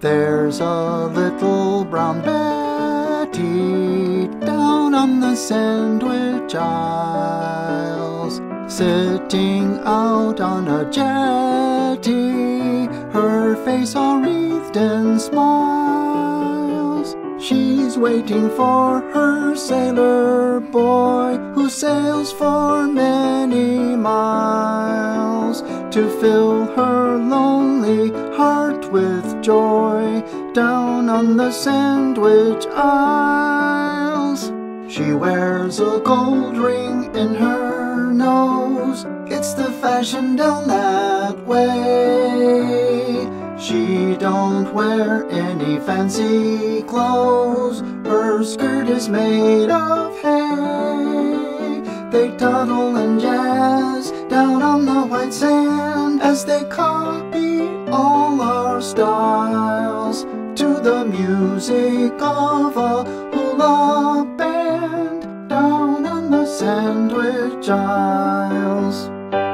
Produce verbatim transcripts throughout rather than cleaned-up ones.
There's a little brown Betty down on the Sandwich Isles, sitting out on a jetty, her face all wreathed in smiles. She's waiting for her sailor boy, who sails for many miles, to fill her lonely heart with joy down on the Sandwich Isles. She wears a gold ring in her nose, it's the fashion down that way. She don't wear any fancy clothes, her skirt is made of hay. They toddle and jazz down on the white sand as they copy all our styles to the music of a hula band down on the Sandwich Isles.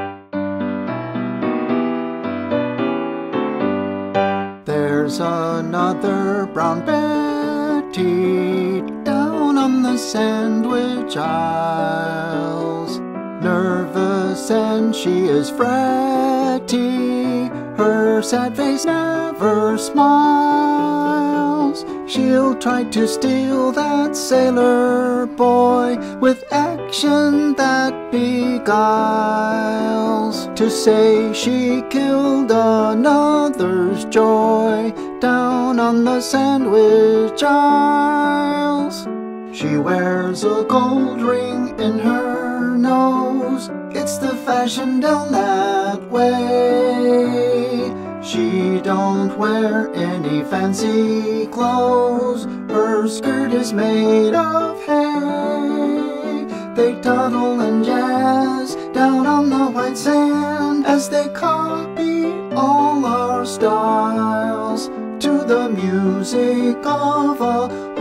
There's another brown Betty down on the Sandwich Isles, nervous and she is fretty, her sad face never smiles. She'll try to steal that sailor boy with action that beguiles, to say she killed another's joy down on the Sandwich Isles. She wears a gold ring in her nose, it's the fashion down that way. She don't wear any fancy clothes, her skirt is made of hay. They toddle and jazz down on the white sand as they copy all our styles to the music of a